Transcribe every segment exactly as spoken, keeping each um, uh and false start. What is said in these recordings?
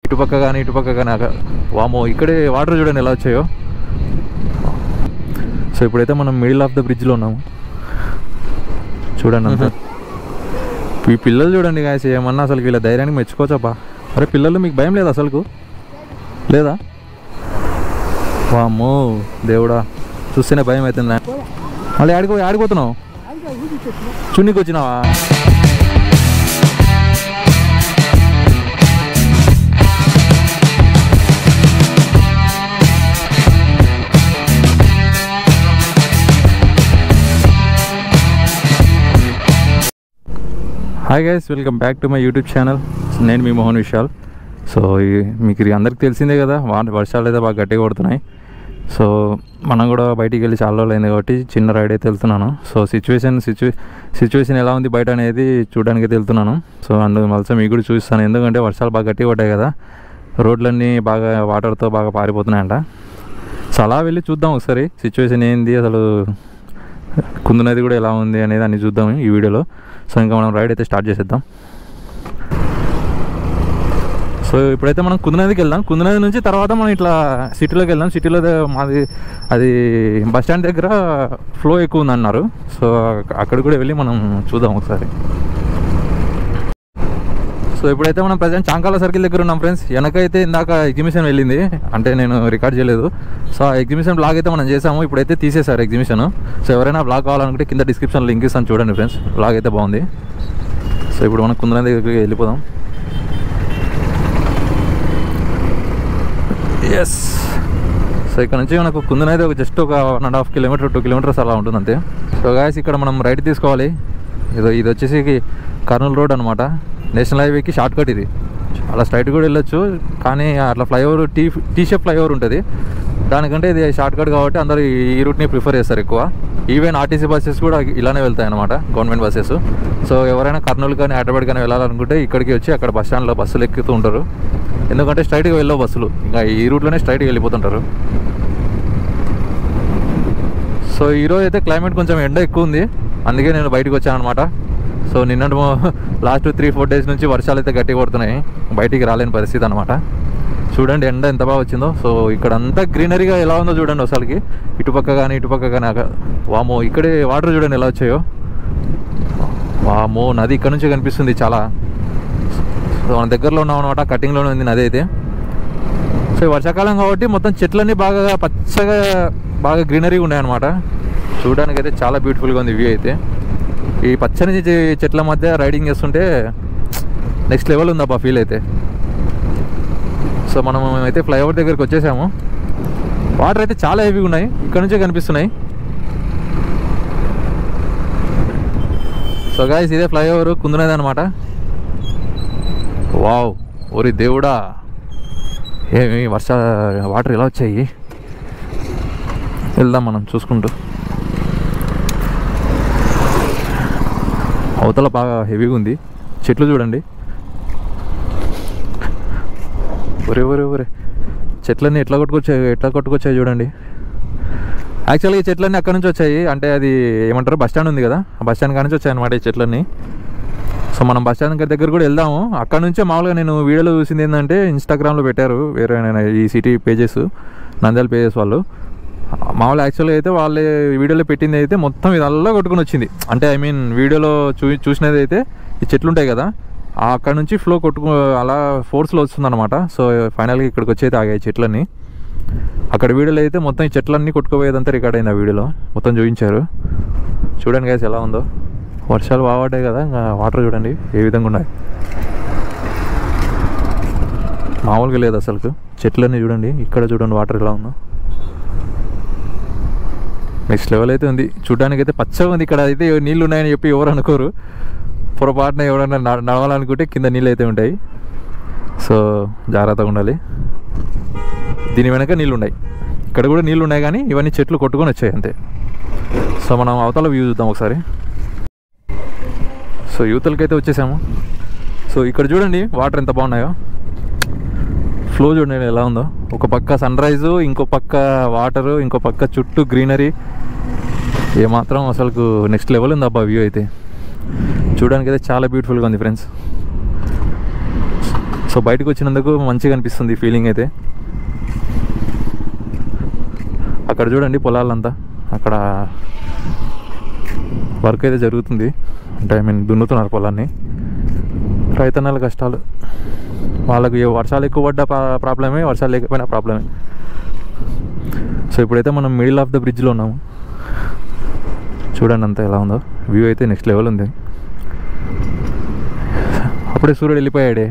ఇటుపక్క కానీ ఇటుపక్క కానీ వామో ఇక్కడే వాటర్ చూడండి ఎలా వచ్చాయో. సో ఇప్పుడైతే మనం మిడిల్ ఆఫ్ ద బ్రిడ్జ్లో ఉన్నాము చూడండి అంతా. ఈ పిల్లలు చూడండి గాయస్, ఏమన్నా అసలు వీళ్ళ ధైర్యానికి మెచ్చుకోవచ్చబ్బా. అరే పిల్లలు మీకు భయం లేదా అసలుకు? లేదా? వామ్మో దేవుడా, చూస్తేనే భయం అవుతుంది. మళ్ళీ ఆడిపో ఆడిపోతున్నావు చున్నీకి వచ్చినావా? Hi guys, welcome back to my YouTube channel. నేను మీ మోహన్ విశాల్. సో మీకు అందరికి తెలిసిందే కదా, వర్షాలు అయితే బాగా గట్టిగా కొడుతున్నాయి. సో మనం కూడా బయటికి వెళ్ళి చాలా రోజులు అయింది కాబట్టి చిన్న రైడ్ అయితే వెళ్తున్నాను. సో సిచ్యువేషన్ సిచ్యు సిచ్యువేషన్ ఎలా ఉంది బయట అనేది చూడడానికి అయితే వెళ్తున్నాను. సో అండ్ మళ్ళీ మీకు కూడా చూస్తాను, ఎందుకంటే వర్షాలు బాగా గట్టిగా పడ్డాయి కదా, రోడ్లన్నీ బాగా వాటర్తో బాగా పారిపోతున్నాయంట. సో అలా వెళ్ళి చూద్దాం ఒకసారి సిచ్యువేషన్ ఏంది, అసలు కుందునది కూడా ఎలా ఉంది అనేది అన్ని చూద్దాం ఈ వీడియోలో. సో ఇంకా మనం రైడ్ అయితే స్టార్ట్ చేసేద్దాం. సో ఇప్పుడైతే మనం కుందునదికి వెళ్దాం. కుందునది నుంచి తర్వాత మనం ఇట్లా సిటీలోకి వెళ్దాం. సిటీలో మాది అది బస్ స్టాండ్ దగ్గర ఫ్లో ఎక్కువ ఉంది అన్నారు. సో అక్కడ కూడా వెళ్ళి మనం చూద్దాం ఒకసారి. సో ఇప్పుడైతే మనం ప్రజెంట్ చాంకాల సర్కిల్ దగ్గర ఉన్నాం ఫ్రెండ్స్. వెనకైతే ఇందాక ఎగ్జిబిషన్ వెళ్ళింది, అంటే నేను రికార్డ్ చేయలేదు. సో ఆ ఎగ్జిబిషన్ బ్లాగ్ అయితే మనం చేసాము, ఇప్పుడైతే తీసేశారు ఎగ్జిబిషన్. సో ఎవరైనా బ్లాగ్ కావాలనుకుంటే కింద డిస్క్రిప్షన్ లింక్ ఇస్తాను చూడండి ఫ్రెండ్స్, బ్లాగ్ అయితే బాగుంది. సో ఇప్పుడు మనం కుందన దగ్గరికి వెళ్ళిపోదాం. ఎస్, సో ఇక్కడ నుంచి మనకు కుందన అయితే ఒక జస్ట్ ఒక one and half kilometre two kilometres అలా ఉంటుంది అంతే. సో గాయస్ ఇక్కడ మనం రైట్ తీసుకోవాలి. ఇది ఇది వచ్చేసి కర్నూలు రోడ్ అనమాట, నేషనల్ హైవేకి షార్ట్ కట్. ఇది అలా స్ట్రైట్ కూడా వెళ్ళొచ్చు, కానీ అట్లా flyover T T shape flyover ఉంటుంది, దానికంటే ఇది షార్ట్ కట్ కాబట్టి అందరూ ఈ రూట్ని ప్రిఫర్ చేస్తారు ఎక్కువ. ఈవెన్ ఆర్టీసీ బస్సెస్ కూడా ఇలానే వెళ్తాయి అనమాట, గవర్నమెంట్ బస్సెస్. సో ఎవరైనా కర్నూలు కానీ హైదరాబాద్ కానీ వెళ్ళాలనుకుంటే ఇక్కడికి వచ్చి అక్కడ బస్ స్టాండ్లో బస్సులు ఎక్కుతూ ఉంటారు, ఎందుకంటే స్ట్రైట్గా వెళ్ళవు బస్సులు, ఇంకా ఈ రూట్లోనే స్ట్రైట్గా వెళ్ళిపోతుంటారు. సో ఈరోజు అయితే క్లైమేట్ కొంచెం ఎండ ఎక్కువ ఉంది, అందుకే నేను బయటకు వచ్చాను అనమాట. సో నిన్నటి లాస్ట్ త్రీ ఫోర్ డేస్ నుంచి వర్షాలు అయితే గట్టిగా కొడుతున్నాయి, బయటికి రాలేని పరిస్థితి అనమాట. చూడండి ఎండ ఎంత బాగా వచ్చిందో. సో ఇక్కడ అంతా గ్రీనరీగా ఎలా ఉందో చూడండి అసలుకి, ఇటుపక్క కానీ ఇటుపక్క కానీ. వామో ఇక్కడే వాటర్ చూడండి ఎలా వచ్చాయో. వామో నది ఇక్కడ నుంచి కనిపిస్తుంది చాలా. సో మన దగ్గరలో ఉన్నాం అనమాట, కటింగ్లోనే ఉంది నది అయితే. సో వర్షాకాలం కాబట్టి మొత్తం చెట్లన్నీ బాగా పచ్చగా బాగా గ్రీనరీగా ఉన్నాయి అనమాట. చూడడానికి అయితే చాలా బ్యూటిఫుల్గా ఉంది వ్యూ అయితే. ఈ పచ్చని చెట్ల మధ్య రైడింగ్ చేస్తుంటే నెక్స్ట్ లెవెల్ ఉందబ్బా ఫీల్ అయితే. సో మనం అయితే ఫ్లైఓవర్ దగ్గరికి వచ్చేసాము. వాటర్ అయితే చాలా హెవీగా ఉన్నాయి, ఇక్కడ నుంచే కనిపిస్తున్నాయి. సో గాయ్స్ ఇదే ఫ్లైఓవర్ కుందునది అనమాట. వావ్, ఓరి దేవుడా, ఏమి వర్ష వాటర్ ఎలా వచ్చాయి. వెళ్దాం మనం చూసుకుంటూ. అవతల బాగా హెవీగా ఉంది, చెట్లు చూడండి. ఒరే ఒరే ఒరే చెట్లన్నీ ఎట్లా కొట్టుకొచ్చాయి ఎట్లా కొట్టుకొచ్చాయి చూడండి. యాక్చువల్గా ఈ చెట్లన్నీ అక్కడ నుంచి వచ్చాయి, అంటే అది ఏమంటారు బస్ స్టాండ్ ఉంది కదా, ఆ బస్ స్టాండ్ కాడ నుంచి వచ్చాయి అనమాట ఈ చెట్లన్నీ. సో మనం బస్ స్టాండ్ దగ్గర కూడా వెళ్దాము. అక్కడ నుంచే మామూలుగా నేను వీడియోలో చూసింది ఏంటంటే ఇన్స్టాగ్రామ్లో పెట్టారు వేరే ఈ సిటీ పేజెస్, నంద్యాల పేజెస్ వాళ్ళు. మామూలు యాక్చువల్గా అయితే వాళ్ళే వీడియోలో పెట్టింది అయితే మొత్తం ఇదల్లా కొట్టుకుని వచ్చింది, అంటే ఐ మీన్ వీడియోలో చూ చూసినది అయితే ఈ చెట్లు ఉంటాయి కదా, అక్కడ నుంచి ఫ్లో కొట్టుకు అలా ఫోర్స్లో వస్తుందన్నమాట. సో ఫైనల్గా ఇక్కడికి వచ్చి అయితే ఆగాయి చెట్లన్నీ. అక్కడ వీడియోలో అయితే మొత్తం ఈ చెట్లన్నీ కొట్టుకుపోయేదంతా రికార్డ్ అయింది, ఆ వీడియోలో మొత్తం చూపించారు. చూడండి గైస్ ఎలా ఉందో. వర్షాలు బాగా పడ్డాయి కదా, ఇంకా వాటర్ చూడండి ఏ విధంగా ఉన్నాయి, మామూలుగా లేదు అసలు. చెట్లన్నీ చూడండి, ఇక్కడ చూడండి వాటర్ ఎలా ఉందో, నెక్స్ట్ లెవెల్ అయితే ఉంది. చూడడానికి అయితే పచ్చగా ఉంది. ఇక్కడ అయితే నీళ్ళు ఉన్నాయని చెప్పి ఎవరు అనుకోరు, పొరపాటున ఎవరైనా నడవాలనుకుంటే కింద నీళ్ళు అయితే ఉంటాయి. సో జాగ్రత్తగా ఉండాలి. దీని వెనక నీళ్ళు ఉన్నాయి, ఇక్కడ కూడా నీళ్ళు ఉన్నాయి, కానీ ఇవన్నీ చెట్లు కొట్టుకొని వచ్చాయి అంతే. సో మనం అవతల వ్యూ చూద్దాం ఒకసారి. సో యూతలకి అయితే వచ్చేసాము. సో ఇక్కడ చూడండి వాటర్ ఎంత బాగున్నాయో, ఫ్లో చూడండి ఎలా ఉందో. ఒక పక్క సన్ రైజు, ఇంకో పక్క వాటరు, ఇంకో పక్క చుట్టూ గ్రీనరీ. ఏమాత్రం అసలు నెక్స్ట్ లెవెల్ ఉంది అబ్బా వ్యూ అయితే. చూడడానికి అయితే చాలా బ్యూటిఫుల్గా ఉంది ఫ్రెండ్స్. సో బయటకు వచ్చినందుకు మంచిగా అనిపిస్తుంది ఫీలింగ్ అయితే. అక్కడ చూడండి పొలాలంతా, అక్కడ వర్క్ అయితే జరుగుతుంది, అంటే ఐ మీన్ దున్నుతున్నారు పొలాన్ని. రైతన్నల కష్టాలు, వాళ్ళకి వర్షాలు ఎక్కువ పడ్డ ప్రాబ్లమే, వర్షాలు లేకపోయినా ప్రాబ్లమే. సో ఇప్పుడైతే మనం మిడిల్ ఆఫ్ ద బ్రిడ్జ్లో ఉన్నాము. చూడండి అంతా ఎలా ఉందో, వ్యూ అయితే నెక్స్ట్ లెవెల్ ఉంది. అప్పుడే సూర్యుడు వెళ్ళిపోయాడే.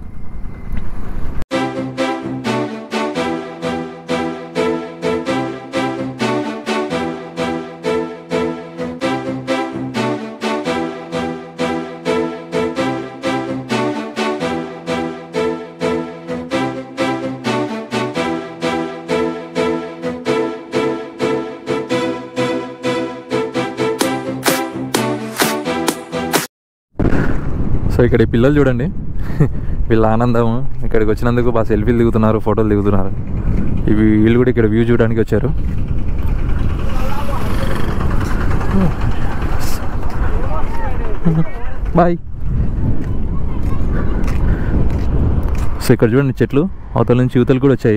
సో ఇక్కడ ఈ పిల్లలు చూడండి, వీళ్ళ ఆనందము. ఇక్కడికి వచ్చినందుకు బాగా సెల్ఫీలు దిగుతున్నారు, ఫోటోలు దిగుతున్నారు. ఇవి వీళ్ళు కూడా ఇక్కడ వ్యూ చూడడానికి వచ్చారు. బాయ్. సో ఇక్కడ చూడండి చెట్లు, అవతల నుంచి యువతలు కూడా వచ్చాయి.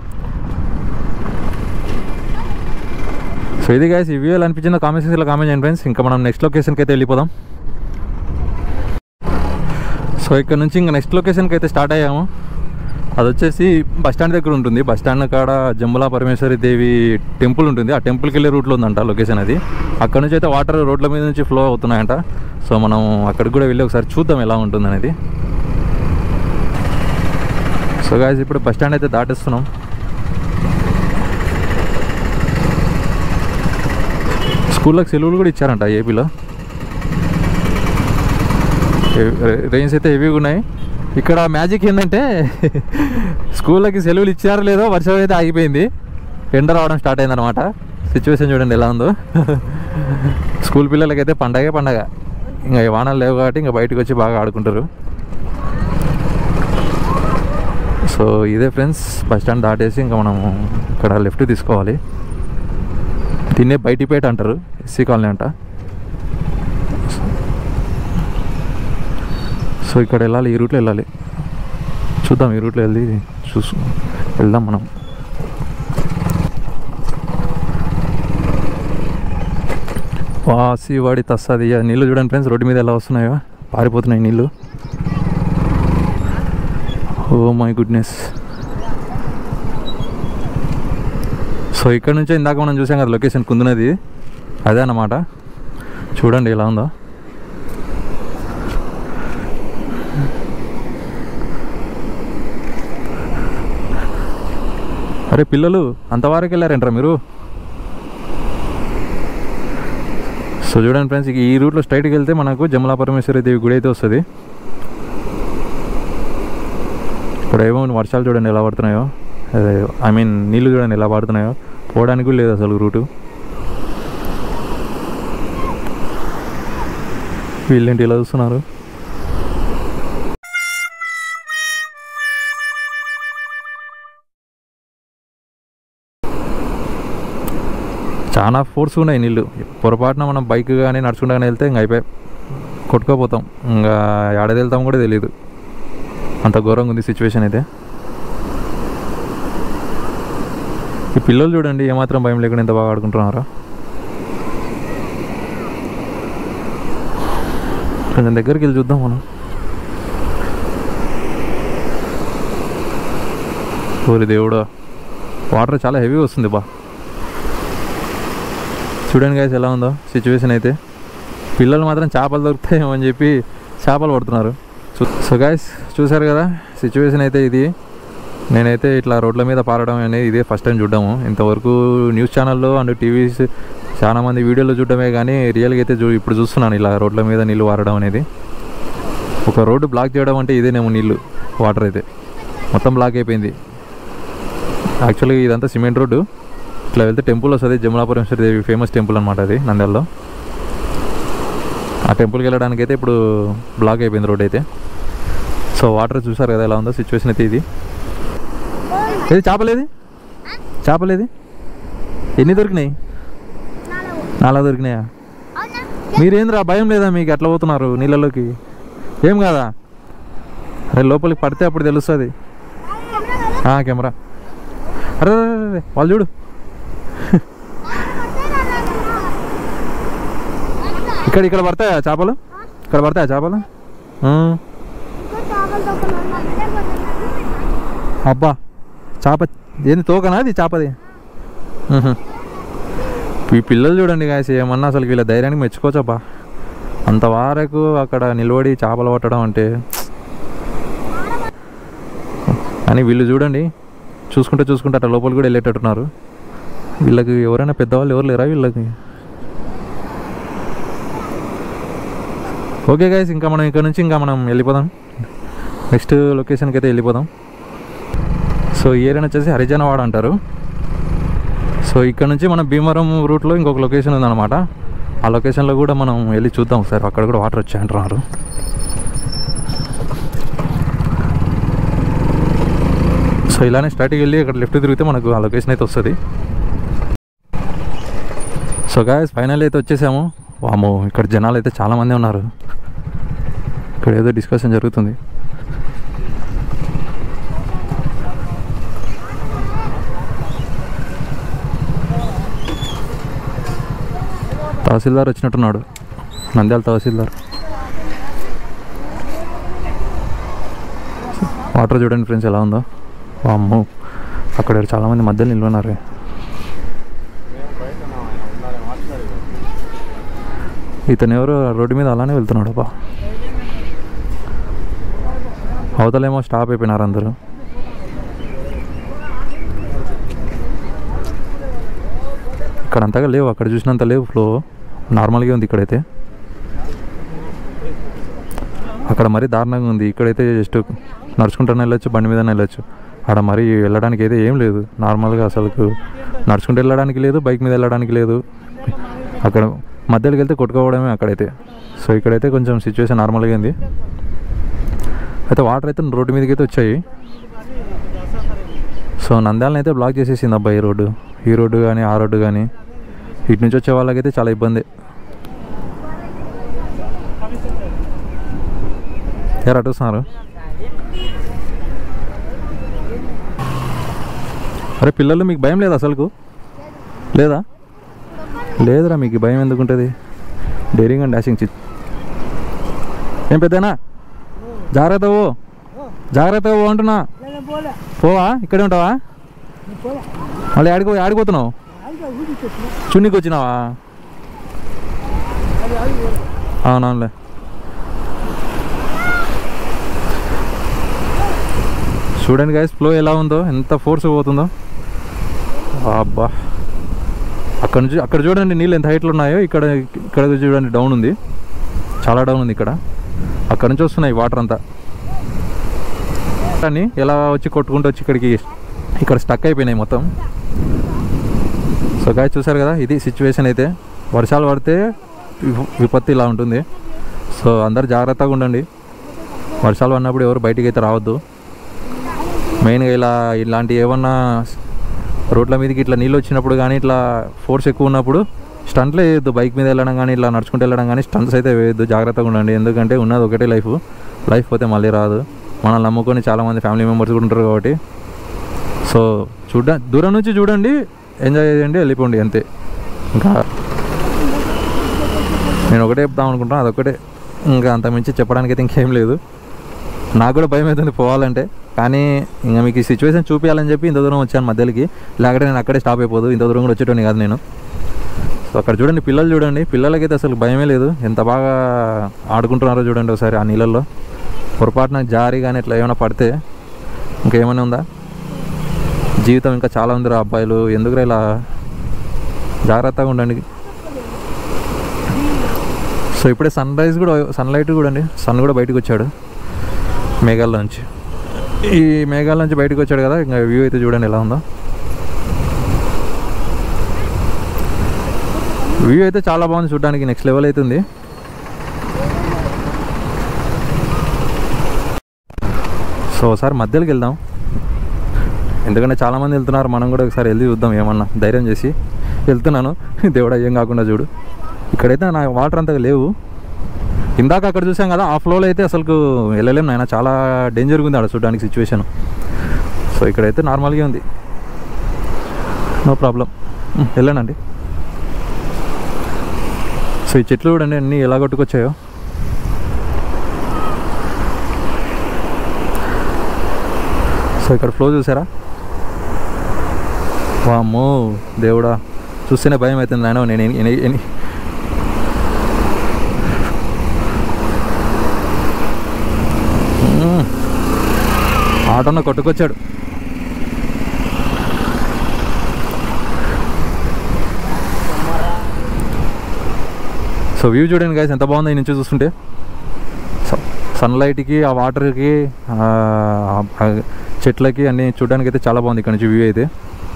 సో ఇది గైస్, ఈ వ్యూ ఎలా అనిపించిందో కామెంట్ సెక్షన్లో కామెంట్ చేయండి ఫ్రెండ్స్. ఇంకా మనం నెక్స్ట్ లొకేషన్కి అయితే వెళ్ళిపోదాం. సో ఇక్కడ నుంచి ఇంకా నెక్స్ట్ లొకేషన్కి అయితే స్టార్ట్ అయ్యాము. అది వచ్చేసి బస్ స్టాండ్ దగ్గర ఉంటుంది. బస్ స్టాండ్ కాడ జంబులా పరమేశ్వరి దేవి టెంపుల్ ఉంటుంది. ఆ టెంపుల్కి వెళ్ళే రూట్లో ఉందంట లొకేషన్ అది. అక్కడ నుంచి అయితే వాటర్ రోడ్ల మీద నుంచి ఫ్లో అవుతున్నాయంట. సో మనం అక్కడికి కూడా వెళ్ళి ఒకసారి చూద్దాం ఎలా ఉంటుంది అనేది. సో గాయస్ ఇప్పుడు బస్ స్టాండ్ అయితే దాటిస్తున్నాం. స్కూళ్ళకి సెలవులు కూడా ఇచ్చారంట ఏపీలో. రైన్స్ అయితే హెవీగా ఉన్నాయి. ఇక్కడ మ్యాజిక్ ఏంటంటే స్కూళ్ళకి సెలవులు ఇచ్చారో లేదో వర్షం అయితే ఆగిపోయింది, ఎండ రావడం స్టార్ట్ అయిందనమాట. సిచ్యువేషన్ చూడండి ఎలా ఉందో. స్కూల్ పిల్లలకైతే పండగే పండగ. ఇంకా వానలు లేవు కాబట్టి ఇంకా బయటకు వచ్చి బాగా ఆడుకుంటారు. సో ఇదే ఫ్రెండ్స్, బస్ స్టాండ్ దాటేసి ఇంకా మనం ఇక్కడ లెఫ్ట్ తీసుకోవాలి. దీన్నే బయటిపేట అంటారు, ఎస్సీ కాలనీ అంట. సో ఇక్కడ వెళ్ళాలి, ఈ రూట్లో వెళ్ళాలి. చూద్దాం ఈ రూట్లో వెళ్ళి చూసు వెళ్దాం మనం. వాసివాడి తస్సాది. నీళ్ళు చూడండి ఫ్రెండ్స్, రోడ్డు మీద ఎలా వస్తున్నాయో, పారిపోతున్నాయి నీళ్ళు. Oh my goodness. సో ఇక్కడ నుంచే ఇందాక మనం చూసాం కదా లొకేషన్ కుందునది, అదే అన్నమాట. చూడండి ఎలా ఉందో. అరే పిల్లలు అంతవరకు వెళ్ళారంటారా మీరు? సో చూడండి ఫ్రెండ్స్, ఈ రూట్లో స్ట్రైట్కి వెళ్తే మనకు జమలా పరమేశ్వరి దేవి గుడి అయితే వస్తుంది. ఇప్పుడు ఏమో వర్షాలు చూడండి ఎలా పడుతున్నాయో, ఐ మీన్ నీళ్ళు చూడండి ఎలా పడుతున్నాయో. పోవడానికి కూడా లేదు అసలు రూటు. వీళ్ళేంటి ఇలా చూస్తున్నారు? చాలా ఫోర్స్ ఉన్నాయి నీళ్ళు. పొరపాటున మనం బైక్ కానీ నడుచుకుంటూ కానీ వెళ్తే ఇంక అయిపోయి కొట్టుకోపోతాం. ఇంకా ఏడాది వెళ్తాం కూడా తెలియదు, అంత ఘోరంగా ఉంది సిచ్యువేషన్ అయితే. ఈ పిల్లలు చూడండి ఏమాత్రం భయం లేకుండా ఎంత బాగా ఆడుకుంటున్నారో. కొంచెం దగ్గరికి వెళ్ళి చూద్దాం మనం. ఓరి దేవుడా, వాటర్ చాలా హెవీ వస్తుంది బా. చూడండి గైస్ ఎలా ఉందో సిచ్యువేషన్ అయితే. పిల్లలు మాత్రం చేపలు దొరుకుతాయేమో అని చెప్పి చేపలు పడుతున్నారు. సో గైస్ చూసారు కదా సిచ్యువేషన్ అయితే ఇది. నేనైతే ఇట్లా రోడ్ల మీద పారడం అనేది ఇదే ఫస్ట్ టైం చూడడము. ఇంతవరకు న్యూస్ ఛానల్లో అండ్ టీవీస్ చాలా మంది వీడియోలో చూడడమే కానీ రియల్గా అయితే చూ ఇప్పుడు చూస్తున్నాను ఇలా రోడ్ల మీద నీళ్ళు పారడం అనేది. ఒక రోడ్డు బ్లాక్ చేయడం అంటే ఇదేనేమో నీళ్ళు, వాటర్ అయితే మొత్తం బ్లాక్ అయిపోయింది. యాక్చువల్గా ఇదంతా సిమెంట్ రోడ్డు. ఇట్లా వెళ్తే టెంపుల్ వస్తుంది, జమలాపరమేశ్వరి దేవి ఫేమస్ టెంపుల్ అనమాట అది నంద్యాలలో. ఆ టెంపుల్కి వెళ్ళడానికి అయితే ఇప్పుడు బ్లాక్ అయిపోయింది రోడ్ అయితే. సో వాటర్ చూసారు కదా ఎలా ఉందో సిచ్యువేషన్ అయితే ఇది. ఏది చేపలేది? చేపలేది ఎన్ని దొరికినాయి? నాలుగు దొరికినాయా? మీరేంద్రా భయం లేదా మీకు? ఎట్లా పోతున్నారు నీళ్ళలోకి? ఏం కాదా? అరే లోపలికి పడితే అప్పుడు తెలుస్తుంది. కెమెరా అరే అరే వాళ్ళు చూడు. ఇక్కడ ఇక్కడ పడతాయా చేపలు? ఇక్కడ పడతాయా చేపలు? అబ్బా చేప ఏంది తోకనా అది చేపది? ఈ పిల్లలు చూడండి గాయస్, ఏమన్నా అసలు వీళ్ళ ధైర్యానికి మెచ్చుకోవచ్చబ్బా. అంతవరకు అక్కడ నిలబడి చేపలు పట్టడం అంటే. అని వీళ్ళు చూడండి చూసుకుంటే చూసుకుంటే అట్లా లోపల కూడా వెళ్ళేటట్టున్నారు. వీళ్ళకి ఎవరైనా పెద్దవాళ్ళు ఎవరు లేరా వీళ్ళకి? ఓకే గైస్, ఇంకా మనం ఇక్కడ నుంచి ఇంకా మనం వెళ్ళిపోదాం, నెక్స్ట్ లొకేషన్కి అయితే వెళ్ళిపోదాం. సో ఈ ఏరియా వచ్చేసి హరిజనవాడ అంటారు. సో ఇక్కడ నుంచి మన భీమవరం రూట్లో ఇంకొక లొకేషన్ ఉందన్నమాట. ఆ లొకేషన్లో కూడా మనం వెళ్ళి చూద్దాం ఒకసారి. అక్కడ కూడా వాటర్ వచ్చాయంటున్నారు. సో ఇలానే స్టార్ట్కి వెళ్ళి అక్కడ లెఫ్ట్ తిరిగితే మనకు ఆ లొకేషన్ అయితే వస్తుంది. సో గాయస్ ఫైనల్ అయితే వచ్చేసాము. వామో ఇక్కడ జనాలు అయితే చాలామంది ఉన్నారు. ఇక్కడ ఏదో డిస్కషన్ జరుగుతుంది. తహసీల్దార్ వచ్చినట్టున్నాడు, నంద్యాల తహసీల్దార్. వాటర్ చూడండి ఫ్రెండ్స్ ఎలా ఉందో. అమ్మో అక్కడ చాలామంది మధ్యలో నిల్వన్నారు. ఇతను ఎవరు రోడ్డు మీద అలానే వెళ్తున్నాడు. బా అవతలేమో స్టాప్ అయిపోయినారు అందరూ. ఇక్కడ అంతగా లేవు, అక్కడ చూసినంత లేవు ఫ్లో, నార్మల్గా ఉంది ఇక్కడైతే. అక్కడ మరీ దారుణంగా ఉంది. ఇక్కడైతే జస్ట్ నడుచుకుంటూనే వెళ్ళొచ్చు, బండి మీద వెళ్ళొచ్చు. అక్కడ మరీ వెళ్ళడానికి అయితే ఏం లేదు. నార్మల్గా అసలు నడుచుకుంటూ వెళ్ళడానికి లేదు, బైక్ మీద వెళ్ళడానికి లేదు. అక్కడ మధ్యలోకి వెళ్తే కొట్టుకోవడమే అక్కడైతే. సో ఇక్కడైతే కొంచెం సిచ్యువేషన్ నార్మల్గా ఉంది. అయితే వాటర్ అయితే రోడ్డు మీదకి అయితే వచ్చాయి. సో నంద్యాలని అయితే బ్లాక్ చేసేసింది అబ్బాయి ఈ రోడ్డు. ఈ రోడ్డు కానీ ఆ రోడ్డు కానీ ఇటు నుంచి వచ్చే వాళ్ళకైతే చాలా ఇబ్బంది. ఎవరు అటు వస్తున్నారు? అరే పిల్లలు మీకు భయం లేదా అసలుకు? లేదా? లేదురా మీకు భయం ఎందుకుంటుంది? డేరింగ్ అండ్ డాషింగ్ చిత్ ఏం పెద్దనా? జాగ్రత్త ఓ జాగ్రత్తగా పో అంటున్నా. పోవా? ఇక్కడే ఉంటావా? మళ్ళీ ఆడికి ఆడిపోతున్నావు? చున్నీకి వచ్చినావా? అవునవునులే. చూడండి గైస్ ఫ్లో ఎలా ఉందో, ఎంత ఫోర్స్ పోతుందో. అబ్బా అక్కడ నుంచి అక్కడ చూడండి నీళ్ళు ఎంత హైట్లో ఉన్నాయో. ఇక్కడ ఇక్కడ చూడండి డౌన్ ఉంది, చాలా డౌన్ ఉంది ఇక్కడ. అక్కడ నుంచి వస్తున్నాయి వాటర్ అంతా. కానీ ఎలా వచ్చి కొట్టుకుంటూ వచ్చి ఇక్కడికి ఇక్కడ స్టక్ అయిపోయినాయి మొత్తం. సో గాయస్ చూసారు కదా, ఇది సిచ్యువేషన్ అయితే. వర్షాలు పడితే విపత్తి ఇలా ఉంటుంది. సో అందరు జాగ్రత్తగా ఉండండి. వర్షాలు పడినప్పుడు ఎవరు బయటికి అయితే రావద్దు. మెయిన్గా ఇలా ఇలాంటి ఏమన్నా రోడ్ల మీదకి ఇట్లా నీళ్ళు వచ్చినప్పుడు కానీ, ఇట్లా ఫోర్స్ ఎక్కువ ఉన్నప్పుడు స్టంట్లే వేయద్దు. బైక్ మీద వెళ్ళడం కానీ, ఇట్లా నడుచుకుంటూ వెళ్ళడం కానీ స్టంట్స్ అయితే వేయద్దు. జాగ్రత్తగా ఉండండి. ఎందుకంటే ఉన్నది ఒకటే లైఫ్. లైఫ్ పోతే మళ్ళీ రాదు. మనల్ని నమ్ముకొని చాలామంది ఫ్యామిలీ మెంబర్స్ కూడా ఉంటారు కాబట్టి. సో చూడ దూరం నుంచి చూడండి, ఎంజాయ్ చేయండి, వెళ్ళిపోండి అంతే. ఇంకా నేను ఒకటే చెప్తాం అనుకుంటాను, అదొకటే. ఇంకా అంతమించి చెప్పడానికి అయితే ఇంకేం లేదు. నాకు కూడా భయం అవుతుంది పోవాలంటే. కానీ ఇంకా మీకు ఈ సిచ్యువేషన్ చూపించాలని చెప్పి ఇంత దూరం వచ్చాను మధ్యలోకి. లేకపోతే నేను అక్కడే స్టాప్ అయిపోదు. ఇంత దూరం కూడా వచ్చేటోని కాదు నేను. సో అక్కడ చూడండి పిల్లలు చూడండి. పిల్లలకైతే అసలు భయమే లేదు. ఎంత బాగా ఆడుకుంటున్నారో చూడండి ఒకసారి ఆ నీళ్ళల్లో. పొరపాటున జారి కానీ ఇట్లా ఏమైనా పడితే ఇంకేమైనా ఉందా? జీవితం ఇంకా చాలా ఉందిరా అబ్బాయిలు. ఎందుకురా ఇలా? జాగ్రత్తగా ఉండండి. సో ఇప్పుడే సన్ రైజ్ కూడా, సన్లైట్ కూడా అండి, సన్ కూడా బయటకు వచ్చాడు మేఘాల నుంచి. ఈ మేఘాల నుంచి బయటకు వచ్చాడు కదా. ఇంకా వ్యూ అయితే చూడండి ఎలా ఉందో. వ్యూ అయితే చాలా బాగుంది చూడడానికి, నెక్స్ట్ లెవెల్ అవుతుంది. సో ఒకసారి మధ్యలోకి వెళ్దాం, ఎందుకంటే చాలామంది వెళ్తున్నారు. మనం కూడా ఒకసారి వెళ్ళి చూద్దాం. ఏమన్నా ధైర్యం చేసి వెళ్తున్నాను. దేవుడా ఏం కాకుండా చూడు. ఇక్కడైతే నా వాటర్ అంతగా లేవు. ఇందాక అక్కడ చూసాం కదా, ఆ ఫ్లోలో అయితే అసలు వెళ్ళలేము నాయన, చాలా డేంజర్గా ఉంది అక్కడ చూడడానికి సిచ్యువేషన్. సో ఇక్కడైతే నార్మల్గా ఉంది, నో ప్రాబ్లం, వెళ్ళండి. సో ఈ చెట్లు చూడండి అన్నీ ఎలా కొట్టుకొచ్చాయో. సో ఇక్కడ ఫ్లో చూసారా, వామ్మో దేవుడా, చూస్తేనే భయం అవుతుంది నాయన. నేను ఆటోన్న కొట్టుకొచ్చాడు. సో వ్యూ చూడండి గైస్, ఎంత బాగుంది ఈ నుంచి చూస్తుంటే. సన్లైట్కి, ఆ వాటర్కి, చెట్లకి అన్నీ చూడడానికి అయితే చాలా బాగుంది ఇక్కడ నుంచి వ్యూ అయితే.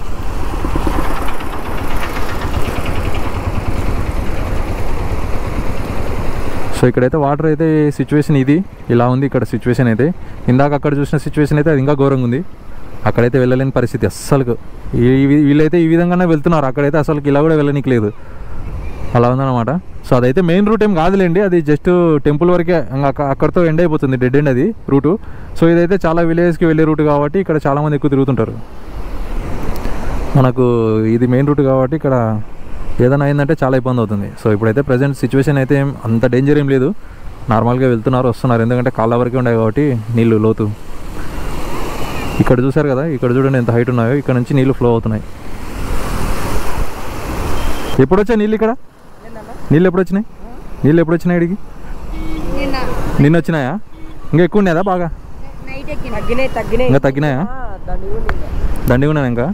సో ఇక్కడైతే వాటర్ అయితే సిచ్యువేషన్ ఇది ఇలా ఉంది ఇక్కడ సిచ్యువేషన్ అయితే. ఇందాక అక్కడ చూసిన సిచ్యువేషన్ అయితే అది ఇంకా ఘోరంగా ఉంది, అక్కడైతే వెళ్ళలేని పరిస్థితి అస్సలు. వీళ్ళైతే ఈ విధంగానే వెళ్తున్నారు, అక్కడైతే అసలు ఇలా కూడా వెళ్ళనీకి లేదు, అలా ఉందన్నమాట. సో అదైతే మెయిన్ రూట్ ఏం కాదులేండి, అది జస్ట్ టెంపుల్ వరకే, అక్కడితో ఎండ్ అయిపోతుంది, డెడ్ ఎండ్ అది రూటు. సో ఇదైతే చాలా విలేజ్కి వెళ్ళే రూట్ కాబట్టి ఇక్కడ చాలామంది ఎక్కువ తిరుగుతుంటారు. మనకు ఇది మెయిన్ రూట్ కాబట్టి ఇక్కడ ఏదైనా అయిందంటే చాలా ఇబ్బంది అవుతుంది. సో ఇప్పుడైతే ప్రజెంట్ సిచ్యువేషన్ అయితే ఏం అంత డేంజర్ ఏం లేదు, నార్మల్గా వెళ్తున్నారు వస్తున్నారు, ఎందుకంటే కాళ్ళ వరకే ఉన్నాయి కాబట్టి నీళ్ళు లోతు. ఇక్కడ చూసారు కదా, ఇక్కడ చూడండి ఎంత హైట్ ఉన్నాయో, ఇక్కడ నుంచి నీళ్ళు ఫ్లో అవుతున్నాయి. ఎప్పుడు వచ్చాయి నీళ్ళు ఇక్కడ? నీళ్ళు ఎప్పుడు వచ్చినాయి? నీళ్ళు ఎప్పుడు వచ్చినాయి ఇడికి? నిన్న వచ్చినాయా? ఇంకా ఎక్కువ ఉండేదా బాగా? ఇంకా తగ్గినాయా? దండిగా ఉన్నాయా ఇంకా?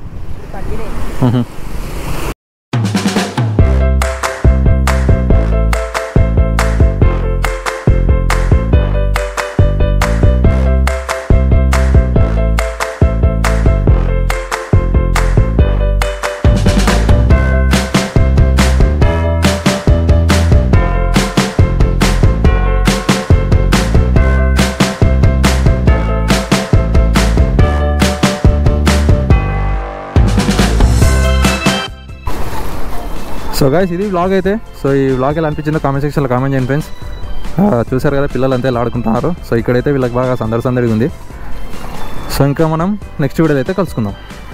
సో గైస్ ఇది వ్లాగ్ అయితే. సో ఈ వ్లాగ్ ఎలా అనిపించిందో కామెంట్ సెక్షన్లో కామెంట్ చేయండి ఫ్రెండ్స్. చూసారు కదా పిల్లలు అంతా ఆడుకుంటున్నారు. సో ఇక్కడైతే వీళ్ళకి బాగా సందడి సందడిగా ఉంది. సో ఇంకా మనం నెక్స్ట్ వీడియోలో అయితే కలుసుకుందాం.